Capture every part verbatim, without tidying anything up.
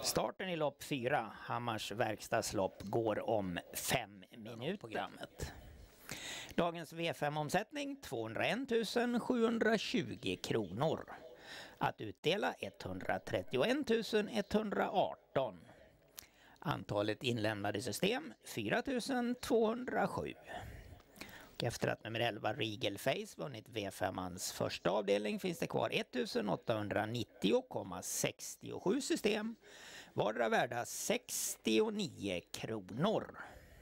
Starten i lopp fyra, Hammars verkstadslopp, går om fem minuter. Programmet. Dagens V fem-omsättning tvåhundraett tusen sjuhundratjugo kronor. Att utdela etthundratrettioett tusen etthundraarton. Antalet inlämnade system fyra tusen tvåhundrasju. Och efter att nummer elva Regal Face vunnit V fem-ans första avdelning finns det kvar ett tusen åttahundranittio komma sextiosju system. Vardera värda sextionio kronor.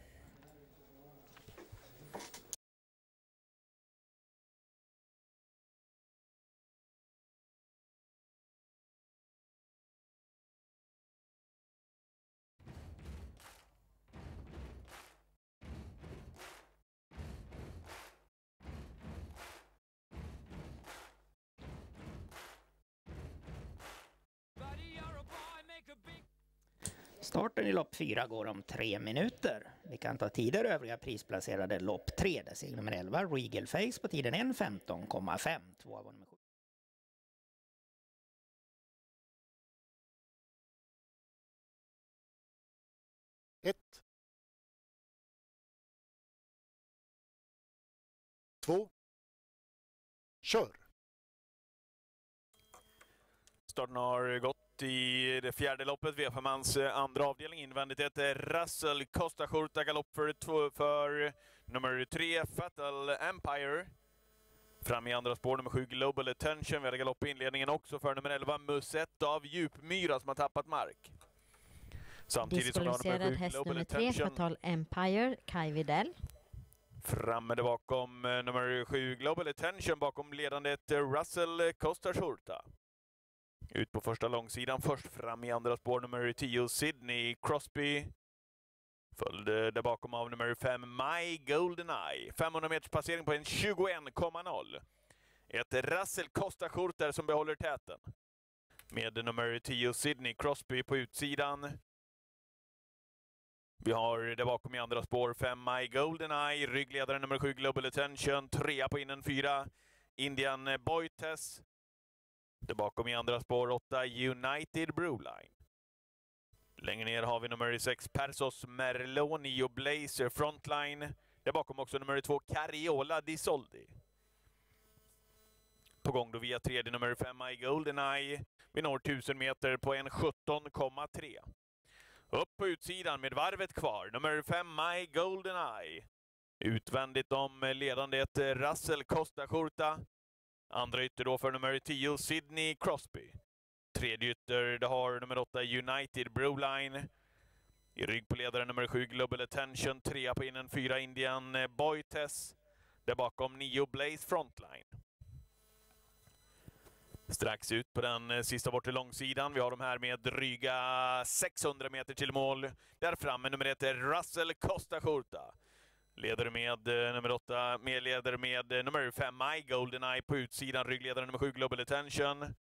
Starten i lopp fyra går om tre minuter. Vi kan ta tider övriga prisplacerade lopp tre. Där ser nummer elva Regal Face på tiden ett femton komma fem. Två av nummer sju. Ett. Två. Kör. Starten har gått i det fjärde loppet, V fem-ans andra avdelning. Invändigt ett Russell Costa Curta galopp för, två, för nummer tre Fatal Empire. Fram i andra spår nummer sju Global Attention. Vi hade galopp i inledningen också för nummer elva Musett av Djupmyra som har tappat mark. Samtidigt som diskvalificerad häst nummer tre Fatal Empire, Kai Widell. Framme där bakom nummer sju Global Attention, bakom ledandet Russell Costa Curta. Ut på första långsidan, först fram i andra spår nummer tio Sydney Crosby. Följde där bakom av nummer fem My Golden Eye. femhundra meters passering på en tjugoett komma noll. Ett Russell Costa Curta som behåller täten. Med nummer tio Sydney Crosby på utsidan. Vi har där bakom i andra spår fem My Golden Eye. Ryggledaren nummer sju Global Attention. Trea på innen fyra Indian Boytes. Där bakom i andra spår åtta United Brewline. Längre ner har vi nummer sex Persos Merloni och Blazer Frontline. Där bakom också nummer två Cariola Di Soldi. På gång då via tredje nummer fem My Golden Eye. Vi når tusen meter på en sjutton komma tre. Upp på utsidan med varvet kvar. Nummer fem My Golden Eye. Utvändigt om ledande ett Russell Costa Curta. Andra ytter då för nummer tio Sydney Crosby. Tredje ytter det har nummer åtta United Brewline. I rygg på ledaren nummer sju Global Attention. Trea på innen fyra Indian Boytes. Där bakom nio Blaze Frontline. Strax ut på den sista bort till långsidan. Vi har de här med dryga sexhundra meter till mål. Där framme nummer ett Russell Costa Curta. Leder med nummer åtta, med leder med nummer fem My Golden Eye på utsidan. Ryggledaren nummer sju Global Attention.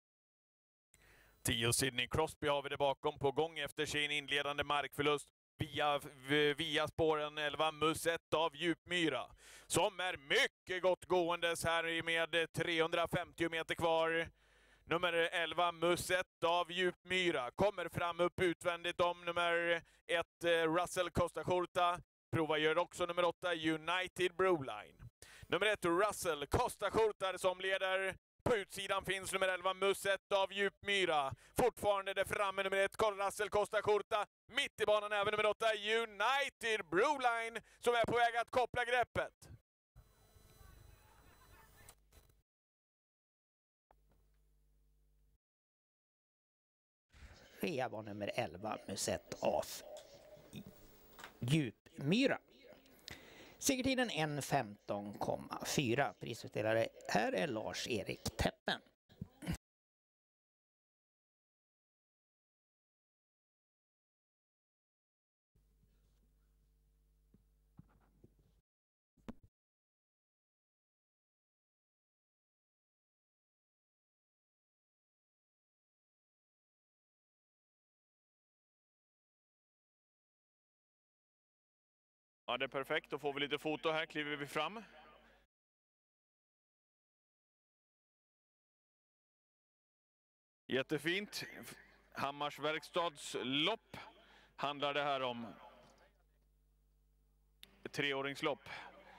tio Sydney Crosby har vi det bakom, på gång efter sin inledande markförlust. Via, via spåren elva Musett av Djupmyra. Som är mycket gott gåendes här med trehundrafemtio meter kvar. Nummer elva Musett av Djupmyra kommer fram upp utvändigt om nummer ett Russell Costa Curta. Prova gör också nummer åtta United Brewline. Nummer ett Russell Costa Curta som leder. På utsidan finns nummer elva Musett av Djupmyra. Fortfarande där framme nummer ett Russell Costa Curta. Mitt i banan även nummer åtta United Brewline som är på väg att koppla greppet. Rea var nummer elva Musett av Djupmyra. Segertiden ett femton komma fyra. Prisutdelare här är Lars-Erik Teppen. Ja, det är perfekt. Då får vi lite foto här. Kliver vi fram. Jättefint. Hammars verkstads lopp handlar det här om. Ett treåringslopp.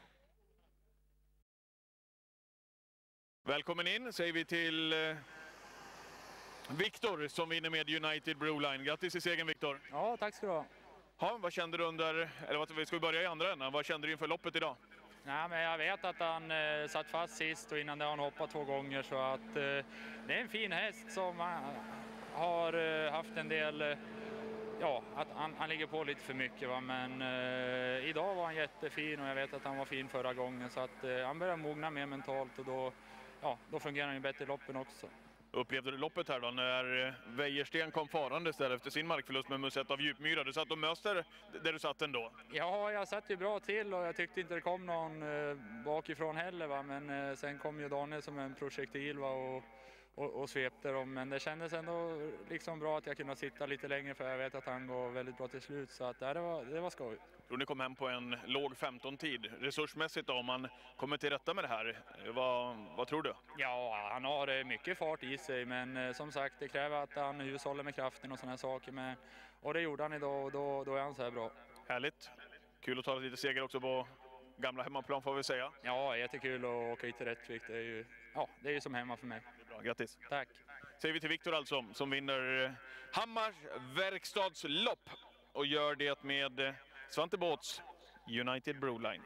Välkommen in säger vi till eh, Viktor som vinner med United Broline. Grattis i segern, Viktor. Ja, tack ska du ha. Ja, vad kände du under, eller vad, vi ska börja i andra änden. Vad kände du inför loppet idag? Nej, men jag vet att han eh, satt fast sist och innan det har han hoppat två gånger, så att eh, det är en fin häst som eh, har eh, haft en del, eh, ja, att han, han ligger på lite för mycket, va? Men eh, idag var han jättefin och jag vet att han var fin förra gången, så att eh, han börjar mogna mer mentalt och då, ja, då fungerar han ju bättre i loppen också. Upplevde du loppet här då när Wäjersten kom farande istället efter sin markförlust med Musett av Djupmyra? Du satt och möster där du satt ändå. Ja, jag satt ju bra till och jag tyckte inte det kom någon eh, bakifrån heller, va? Men eh, sen kom ju Daniel som en projektil, va? Och, och, och svepte dem. Men det kändes ändå liksom bra att jag kunde sitta lite längre, för jag vet att han går väldigt bra till slut, så att, ja, det var, det var skoj. Tror ni kom hem på en låg femton-tid. Resursmässigt då, om man kommer till rätta med det här, vad, vad tror du? Ja, han har mycket fart i sig, men eh, som sagt, det kräver att han hushåller med kraften och sådana här saker. Men, och det gjorde han idag och då, då är han så här bra. Härligt. Kul att ta lite seger också på gamla hemmaplan får vi säga. Ja, jättekul att åka hit till Rättvik. Det är ju, ja, det är ju som hemma för mig. Det är bra, grattis. Tack. Säger vi till Viktor alltså, som vinner Hammars verkstads lopp och gör det med Svante Båths United Broline.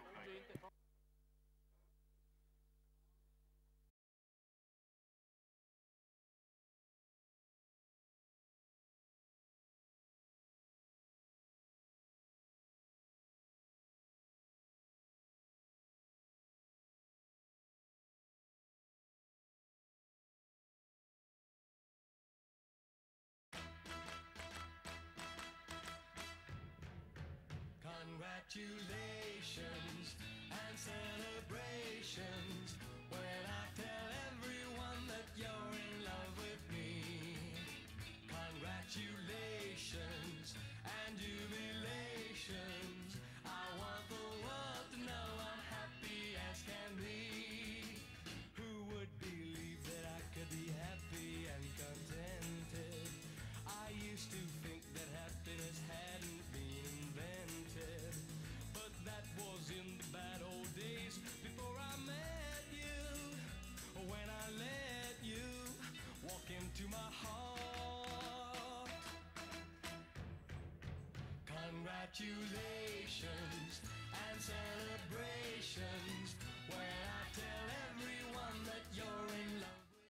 Congratulations and celebrations when I tell everyone that you're in love with me. Congratulations and jubilations. I want the world to know I'm happy as can be. Who would believe that I could be happy and contented? I used to think that happiness hadn't been invented, but that was in the bad old days before I met you. When I let you walk into my heart. Congratulations and celebrations.